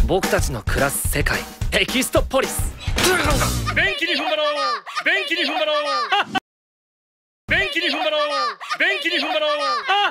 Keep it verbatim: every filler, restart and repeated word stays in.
僕たちの暮らす世界、テキストポリス。 便器に踏ん張ろう、便器に踏ん張ろう、便器に踏ん張ろう、便器に踏ん張ろう。